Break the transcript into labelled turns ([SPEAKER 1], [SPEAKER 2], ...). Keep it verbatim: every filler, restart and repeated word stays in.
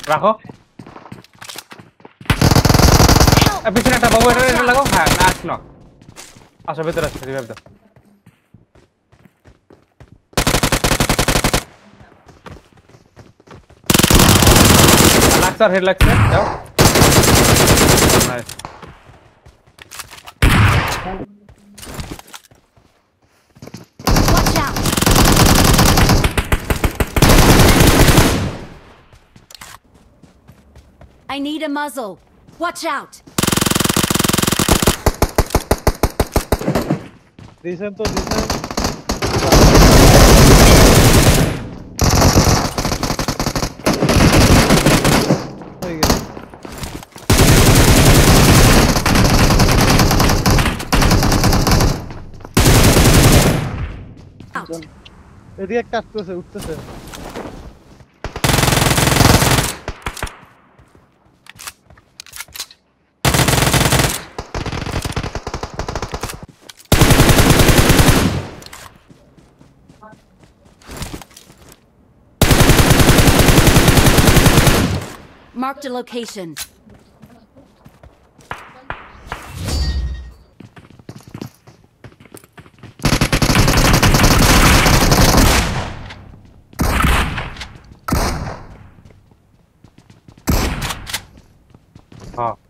[SPEAKER 1] রাখো এ পিছনে একটা বাবু এটা এটা লাগাও হ্যাঁ নাইস নক আসো ভিতরে আসো রিভাইভ দাও লাক্সার হেড লাগছে যাও nice
[SPEAKER 2] Watch out! I need a muzzle. Watch out!
[SPEAKER 3] Listen to listen. এদিকে কাজ করছে উঠতেছে
[SPEAKER 2] Marked a location.
[SPEAKER 1] হ্যাঁ